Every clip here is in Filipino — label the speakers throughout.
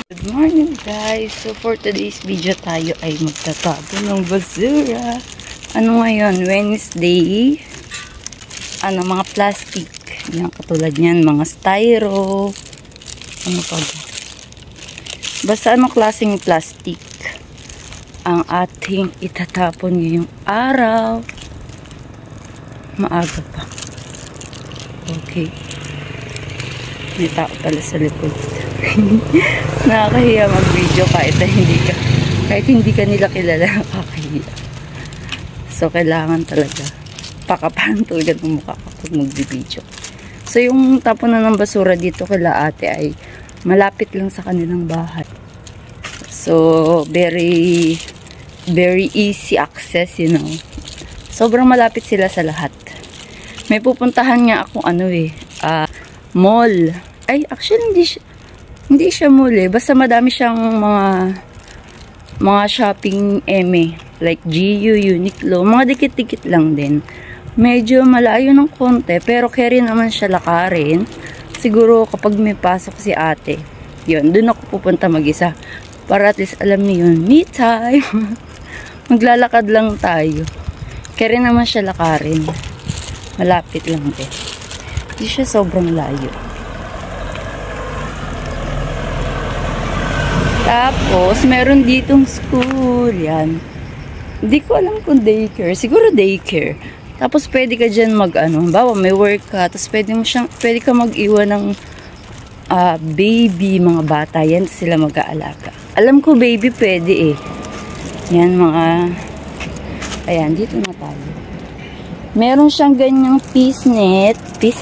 Speaker 1: Good morning guys! So for today's video tayo ay magtatapon ng basura. Ano ngayon? Wednesday. Mga plastic. Yan, katulad niyan, mga styro. Ano pa ba? Basta anong klaseng plastic ang ating itatapon ngayong araw. Maaga pa. Okay. May tao pala sa likod. Nakakahiya mag-video kahit hindi ka nila kilala. Nakakahiya. So kailangan talaga pakapahan talaga ng mukha kapag mag-video. So yung tapunan ng basura dito kila ate ay malapit lang sa kanilang bahay. So very easy access, you know. Sobrang malapit sila sa lahat. May pupuntahan nga akong mall. Ay, actually hindi siya mall eh. Basta madami siyang mga shopping like GU, Uniqlo, mga dikit-dikit lang din. Medyo malayo ng konti, pero carry naman siya lakarin. Siguro kapag may pasok si ate, yun, dun ako pupunta mag-isa. Para at least alam niyo yun, me time. Maglalakad lang tayo. Carry naman siya lakarin. Malapit lang din. Hindi siya sobrang layo. Tapos, meron ditong school. Yan. Hindi ko alam kung daycare. Siguro daycare. Tapos, pwede ka dyan bawa may work ka. Tapos, pwede ka mag-iwan ng baby, mga bata. Yan, sila mag-aalaga. Alam ko, baby, pwede eh. Yan, ayan, dito na tayo. Meron siyang ganyang piece net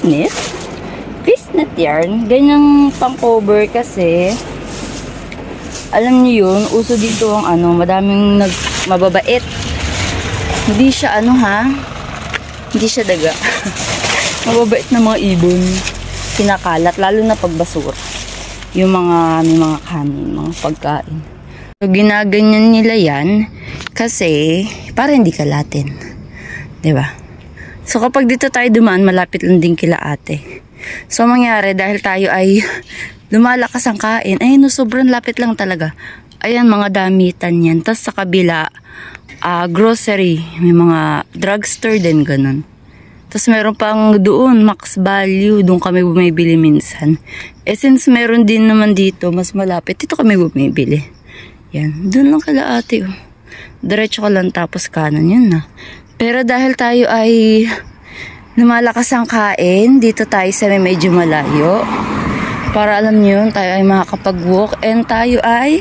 Speaker 1: yarn. Ganyang pang-cover kasi alam niyo yun, uso dito ang madaming mababait. Hindi siya hindi siya daga. Mababait na mga ibon. Kinakalat, lalo na pagbasura. Yung may mga kanin, mga pagkain. So, ginaganyan nila yan kasi para hindi kalatin. Diba? So, kapag dito tayo dumaan, malapit lang din kila ate. So, mangyari, dahil tayo ay lumalakas ang kain, ay no, sobrang lapit lang talaga. Ayan, mga damitan yan. Tapos sa kabila, grocery. May mga drugstore din, ganun. Tapos meron pang doon, max value. Doon kami bumibili minsan. Since meron din naman dito, mas malapit, dito kami bumibili. Yan, doon lang kala ate. Oh. Diretso ka lang tapos kanan, yun na. Pero dahil tayo ay lumalakas ang kain, dito tayo sa medyo malayo. Para alam niyo, tayo ay makakapag-walk and tayo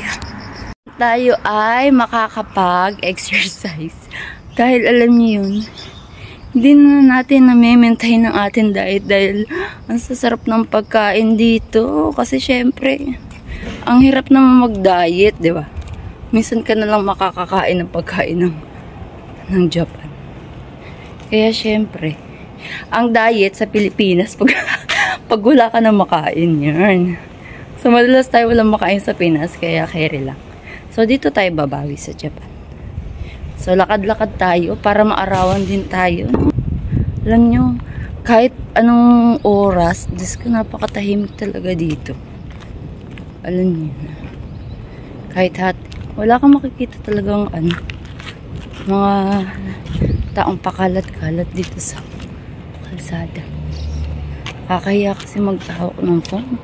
Speaker 1: ay makakapag-exercise. Dahil alam niyo yun, hindi na natin na-maintain ng ating diet dahil ang sasarap ng pagkain dito. Kasi syempre, ang hirap naman mag-diet, di ba? Minsan ka na lang makakakain ng pagkain ng Japan. Kaya syempre, ang diet sa Pilipinas, pag wala ka na makain, yan. So, madalas tayo walang makain sa Pinas, kaya carry lang. So, dito tayo babawi sa Japan. So, lakad-lakad tayo para maarawan din tayo. Alam nyo, kahit anong oras, Diyos ko, napakatahimik talaga dito. Alam nyo, kahit wala kang makikita talagang mga taong pakalat-kalat dito sa kalsada. Kakahiya kasi magtahawak ng phone.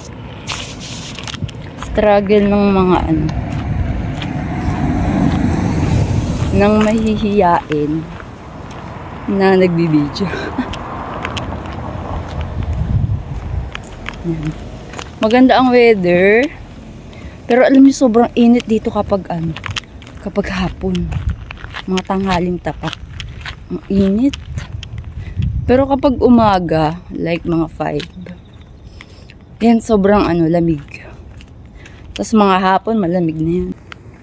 Speaker 1: Struggle ng mga ng mahihiyain na nagbibideo. Maganda ang weather. Pero alam niyo, sobrang init dito kapag hapon. Mga tanghaling tapat. Ang init. Pero kapag umaga, like mga 5, yan, sobrang lamig. Tapos mga hapon, malamig na yan.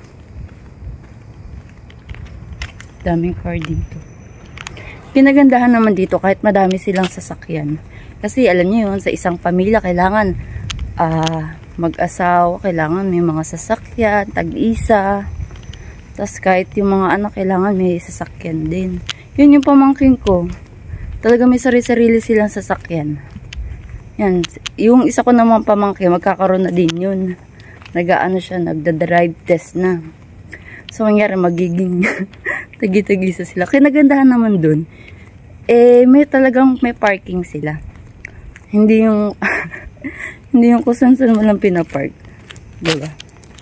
Speaker 1: Daming car dito. Pinagandahan naman dito kahit madami silang sasakyan. Kasi alam niyo yun, sa isang pamilya, kailangan mag-asawa, kailangan may mga sasakyan, tag-isa. Tapos kahit yung mga anak, kailangan may sasakyan din. Yun yung pamangkin ko. Talaga may sarili-sarili silang sasakyan. Yan. Yung isa ko namang pamangkin, magkakaroon na din yun. nag-aano siya, nagda-drive test na. So, mangyari magiging tagi-tagisa sila. Kaya nagandahan naman dun. Eh, may parking sila. Hindi yung, hindi yung kusan-san mo lang pinapark. Diba?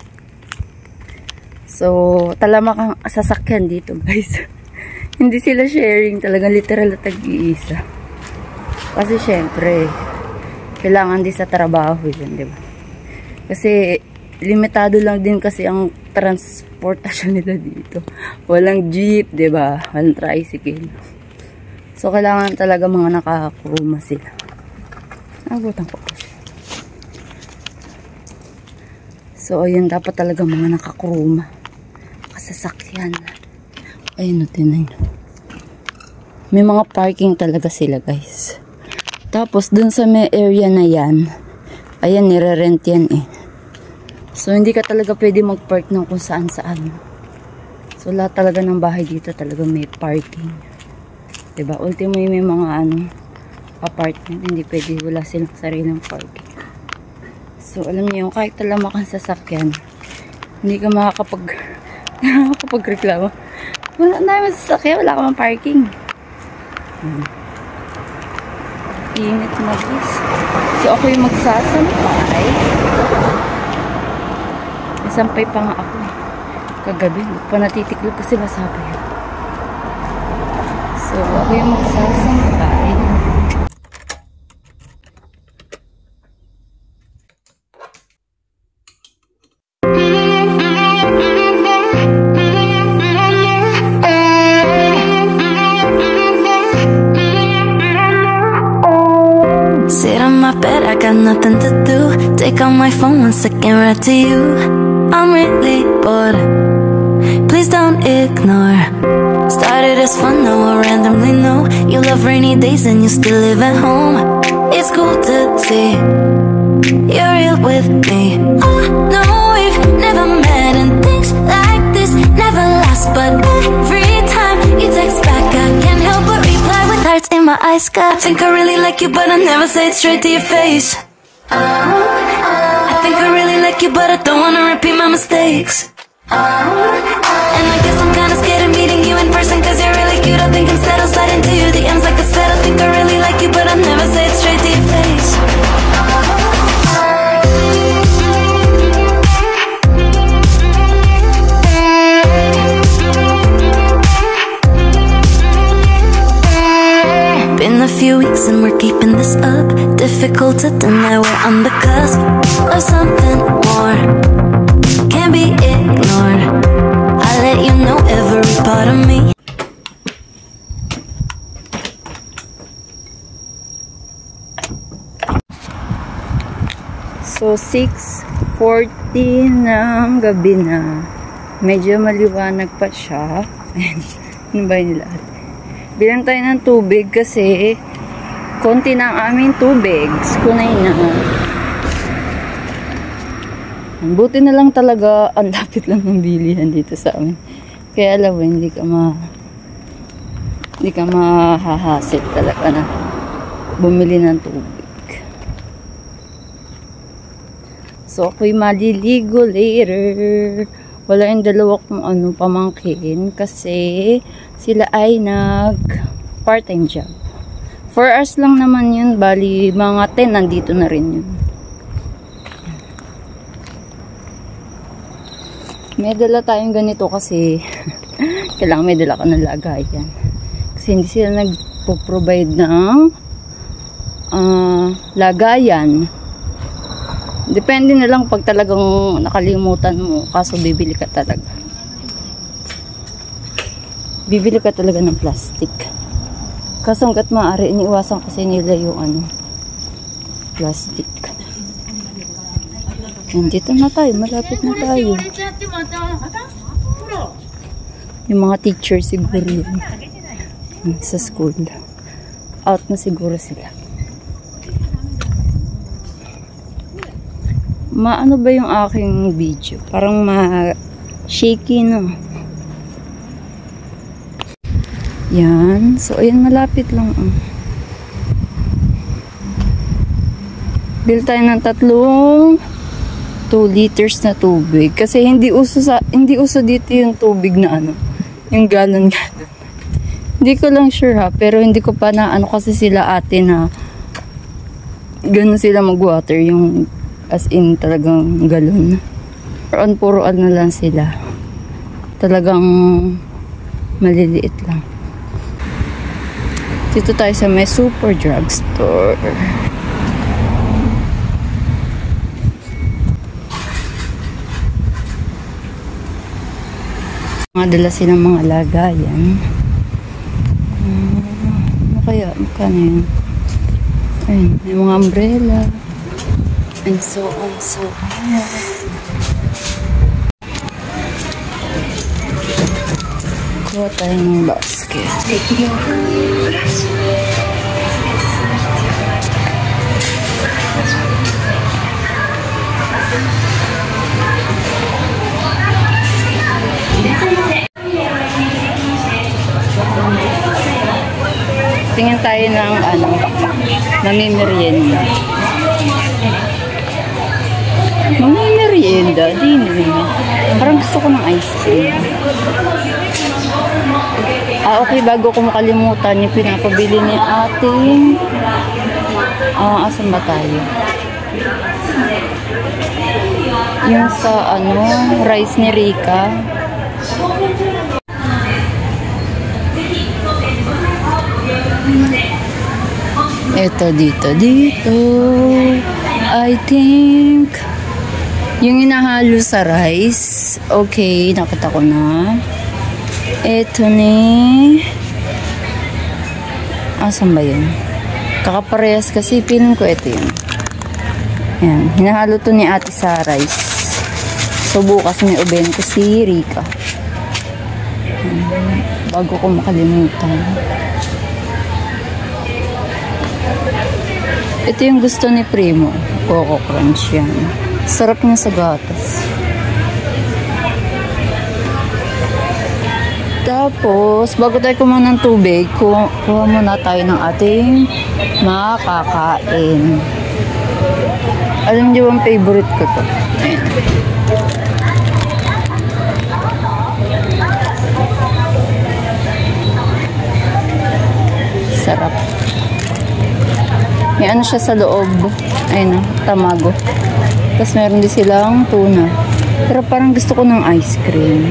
Speaker 1: So, talamak ang sasakyan dito, guys. Hindi sila sharing, talagang literal na tag-iisa. Kasi, syempre, kailangan din sa trabaho yun, diba? Kasi, limitado lang din kasi ang transportasyon nila dito. Walang jeep, diba? Walang tricycle. So, kailangan talaga mga nakakuruma sila. Nabutan ko po siya. So, ayun, dapat talaga mga nakakuruma. Kasasakyan. Ayun, tinan nyo. May mga parking talaga sila, guys. Tapos, dun sa may area na yan, ayan, nire-rent yan eh. So, hindi ka talaga pwede mag-park ng kung saan-saan. So, lahat talaga ng bahay dito talaga may parking. Diba? Ultimo may mga apartment. Hindi pwede, wala silang sariling parking. So, alam niyo, kahit talamak ang sasakyan, hindi ka makakapag-reklamo. Wala na yung sasakyan, wala ka mang parking. Init magis. So, ako yung magsasampay. Sampay pa nga ako eh. Kagabi, panatitiklop kasi masabi yun. So, ako yung magsasampay.
Speaker 2: Sit on my bed, I got nothing to do. Take out my phone, 1 second, right to you. I'm really bored, please don't ignore. Started as fun, now I randomly know you love rainy days and you still live at home. It's cool to see you're real with me. I know we've never met and things like this never last, but every time you text back I can't help but reply with hearts in my eyes. God, I think I really like you, but I never say it straight to your face. I think I really like you, but I don't wanna repeat my mistakes. And I guess I'm kinda scared of meeting you in person, cause you're really cute. I think instead I'll slide into your DMs like I said. I think I really like you, but I never say it straight to your face. Been a few weeks and we're keeping this up. Difficult to deny we're on the cusp of something more. Can't be ignored. I'll let you know every part of me.
Speaker 1: So, 6:40 ng gabi na. Medyo maliwanag pa siya. Ayan. Ano ba yun nila? Bilang tayo ng tubig kasi konti na ang aming tubig. Kunay na. Buti na lang talaga ang lapit lang ng bilihan dito sa amin. Kaya alam mo, hindi ka mahahasit talaga na bumili ng tubig. So, ako'y maliligo later. Wala yung dalawa kong pamangkin kasi sila ay part-time job. 4 hours lang naman yun. Bali, mga 10 nandito na rin yun. May dala tayong ganito kasi kailangan may dala ka ng lagayan. Kasi hindi sila nagpo-provide ng lagayan. Depende na lang pag talagang nakalimutan mo, kaso bibili ka talaga. Bibili ka talaga ng plastic. Kaso hanggat maaari, iniiwasan kasi nila yung plastic. Nandito na tayo, malapit na tayo. Yung mga teacher siguro yun. Sa school. Out na siguro sila. Maano ba yung aking video? Parang ma-shaky, no? Yan. So, ayan, malapit lang. Bil tayo ng 3 2 liters na tubig. Kasi hindi uso dito yung tubig na ano, yung galon-galon. Hindi ko lang sure ha, pero hindi ko pa na ano kasi sila ate na ganun sila mag-water, yung as in talagang galon. Puro na lang sila. Talagang maliliit lang. Dito tayo sa may super drugstore. Dala silang mga lagayan. Ano kaya? Magkano yun? Ayun, may mga umbrella. And so on, so on. Kuha tayo ng basket. Tingin tayo ng ano, namimerienda. Mamimerienda, din rin. Parang gusto ko ng ice cream. Okay, bago ko makalimutan yung pinapabili ni ating asan ba tayo? Yung sa ano, rice ni Rika. Ito dito. I think yung inahalo sa rice. Okay, nakita ko na. Ito ni asan ba yun? Kakaparehas kasi feeling ko ito yun. Ayan, hinahalo to ni ate sa rice. So bukas may uben ko si Rika. Bago ko makalimutan. Ito yung gusto ni Primo. Coco Crunch yan. Sarap niya sa gatas. Tapos, bago tayo kumain ng tubig, kuha muna tayo ng ating makakain. Alam niyo ang favorite ko to. Ayan. Sarap. May ano siya sa loob. Ayun na, tamago. Tapos meron din silang tuna. Pero parang gusto ko ng ice cream.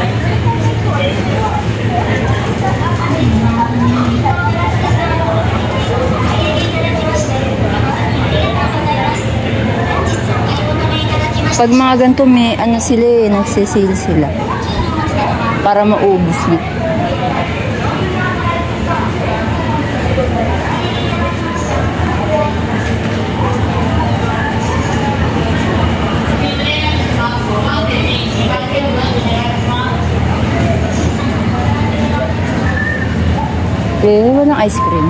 Speaker 1: Pag mga ganito may ano sila eh, nagsisale sila. Para maubos na. Walang ice cream.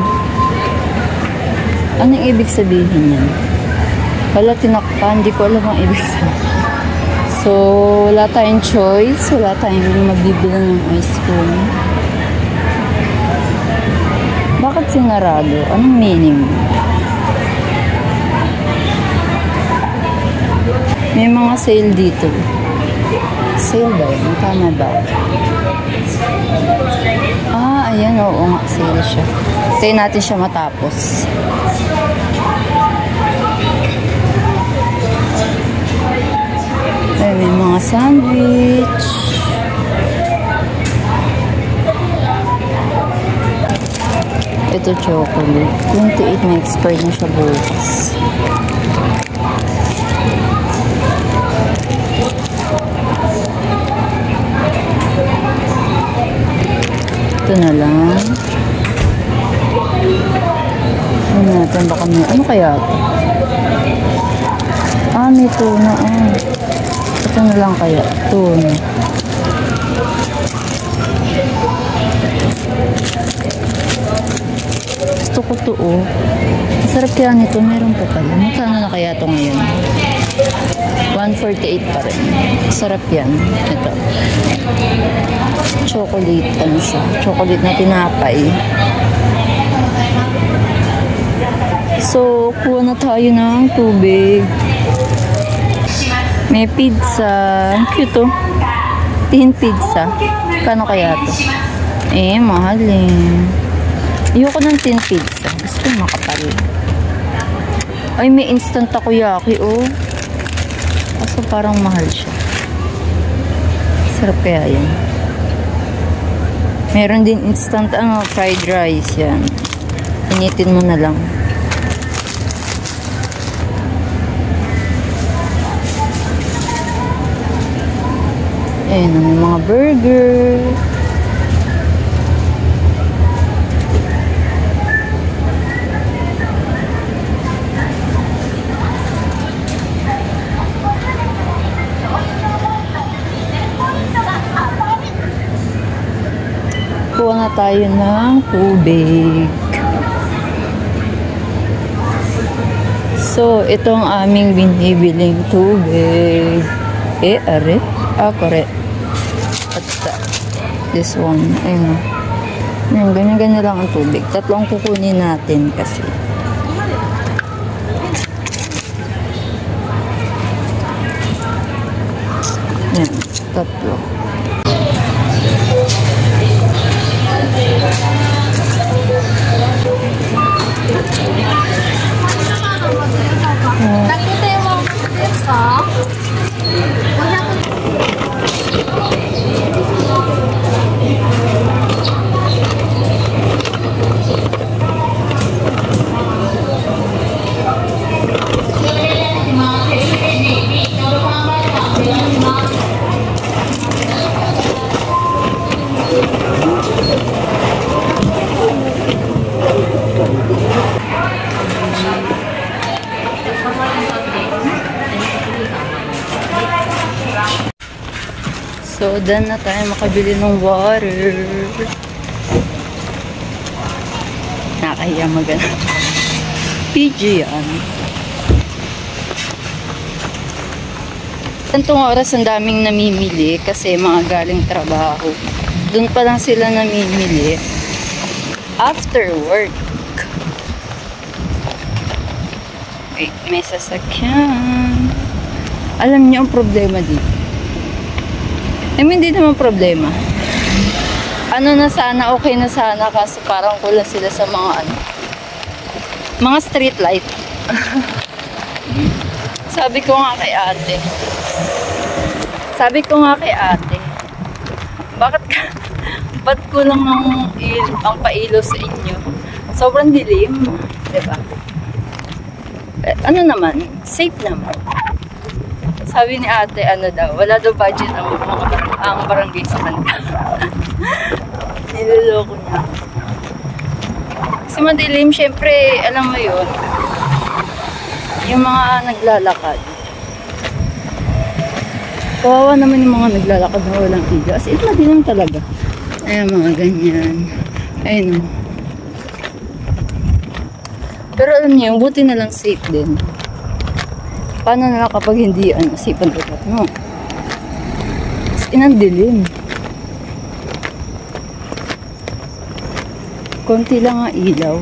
Speaker 1: Anong ibig sabihin yan? Wala tinakpan, hindi ko alam ang ibig sabihin. So, wala tayong choice. Wala tayong magbibili ng ice cream. Bakit sinarado? Anong meaning? May mga sale dito. Sale ba yun? Tama ba? Ayan, oo nga, sale siya. Tayo natin siya matapos. Ay, may mga sandwich. Ito chocolate. 28 na expired na siya bukas. Ito na lang. Ano natin, baka may, ano kaya ito? May tuna. Ito na lang kaya. Tuna. Gusto ko ito Sarap kaya nito. Meron pa pala. Magkano na kaya ito ngayon? 148 pa rin. Sarap yan. Ito. Chocolate. Ano siya? Chocolate na tinapay. So, kuha na tayo ng tubig. May pizza. Ang cute oh. Tin pizza. Kano kaya to? Mahal eh. Ayoko ng tin pizza. Gusto ko makapal. Ay, may instant takoyaki oh. Kaso parang mahal siya. Sarap kaya yan. Meron din instant fried rice yan. Initin mo na lang. Ayan, may mga burger. Kuha na tayo ng tubig. So, itong aming binibiling tubig. Are? Correct. At this one. Ayun. Ayun, ganyan-ganyan lang ang tubig. Tatlong kukunin natin kasi. Yan, tatlo. So, done na tayo makabili ng water. Nakahiya magana. PG yan. Tantong oras ang daming namimili kasi mga galing trabaho. Doon pa lang sila namimili. After work. Wait, may sasakyan. Alam niyo ang problema dito. Hindi naman problema. Ano na sana, okay na sana kasi parang kulang sila sa mga mga street light. Sabi ko nga kay ate, ba't kulang ang pailaw sa inyo? Sobrang dilim, diba? Ano naman, safe naman. Sabi ni ate, wala daw budget ang barangay sa kanta. Niloloko niya. Kasi madilim, syempre, alam mo yun, yung mga naglalakad. Kawawa naman yung mga naglalakad na walang ilaw. As in, madilim talaga. Ayan, mga ganyan. Ayun. Pero alam niyo, buti na lang safe din. Paano na lang kapag hindi, safe ang lugar mo? As in, ang dilim. Konti lang ang ilaw.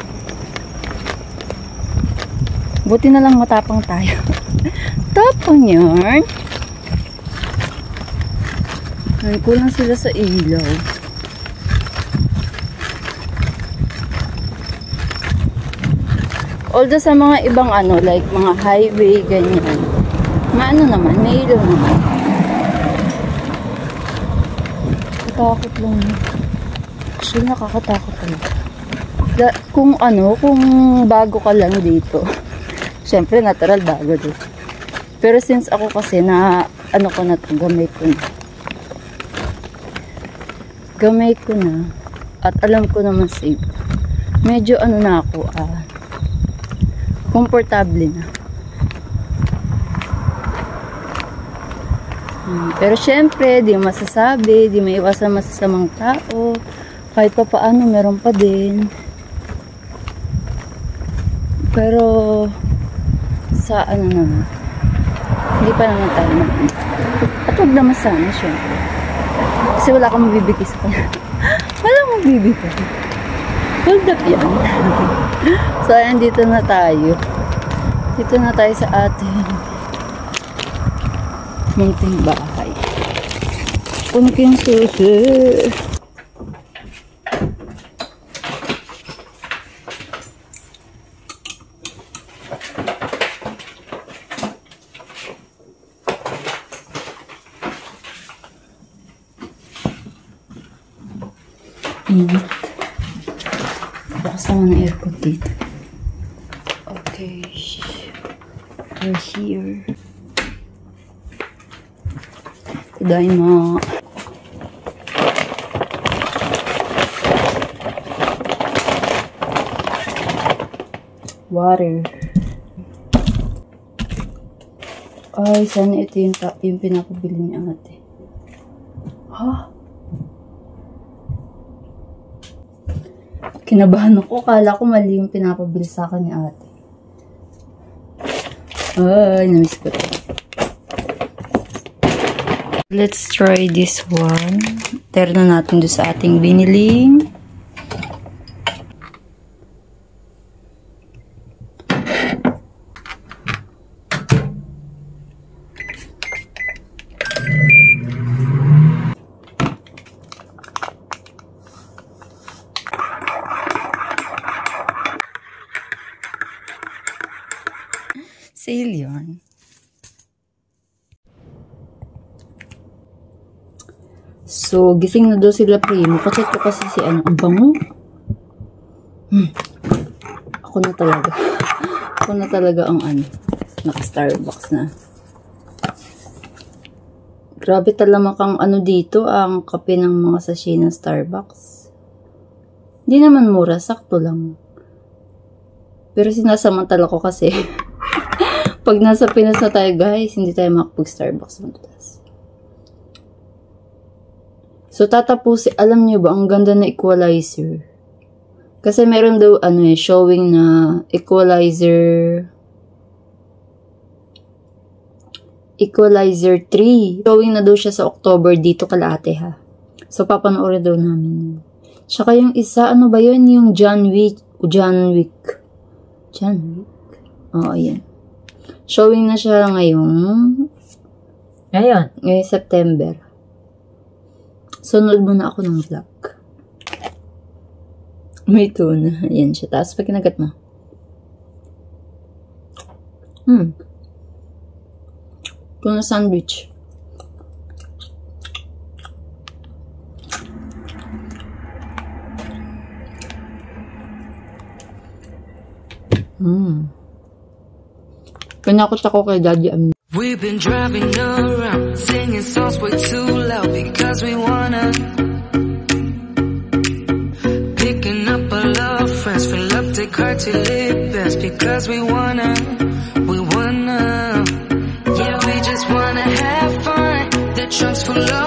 Speaker 1: Buti na lang matapang tayo. Tapang yan. Ay, kulang sila sa ilaw. Although sa mga ibang like mga highway, ganyan. Maano naman, may ilaw naman. Katakot lang. Actually, nakakatakot talaga. Kung bago ka lang dito. Syempre, natural bago dito. Pero since ako kasi ko na to, gamay ko na. At alam ko naman safe. Medyo na ako, komportable na. Pero syempre, di masasabi, di maiwasan masasamang tao. Kahit pa paano, meron pa din. Pero, sa naman, hindi pa naman tayo naman. At huwag naman sana, syempre. Kasi wala kang mabibigay sa kanya. Wala mabibigay. Hold up yan. So, ayan, dito na tayo. Dito na tayo sa atin. Munting bahay. Kunking susi. Init. Buksan mo ng aircon dito. Okay. We're here. Tadaima. Water. Ay, sana ito yung pinapabili ni ate. Ha? Kinabahan ako. Kala ko mali yung pinapabili sa akin ni ate. Ay, namiss ko ito. Let's try this one. Terno natin doon sa ating biniling. Sale yun. So, gising na daw sila primo. Kachat ko kasi si ano, ang bango. Ako na talaga. Ako na talaga ang ano, naka-Starbucks na. Grabe talaga kang ano dito, ang kape ng mga sachet ng Starbucks. Hindi naman mura, sakto lang. Pero sinasamantala ko kasi pag nasa Pinas na tayo guys, hindi tayo makapag-Starbucks madalas. So tatapusin, alam niyo ba, ang ganda na equalizer. Kasi meron daw ano showing na equalizer 3. Showing na daw siya sa October dito kalate ha. So papanoorin daw namin. Tsaka yung isa, ano ba yun? Yung John Wick. Oo, yan. Showing na siya ngayong September. Sunod muna ako ng vlog. May tuna. Ayan siya. Tapos pag kinagat mo. Tuna sandwich. Pinakot ako kay Daddy Amin.
Speaker 3: We've been driving around, singing songs way too loud because we wanna. Picking up all our friends, fill up the car to live best because we wanna. Yeah, we just wanna have fun. The trunk's full of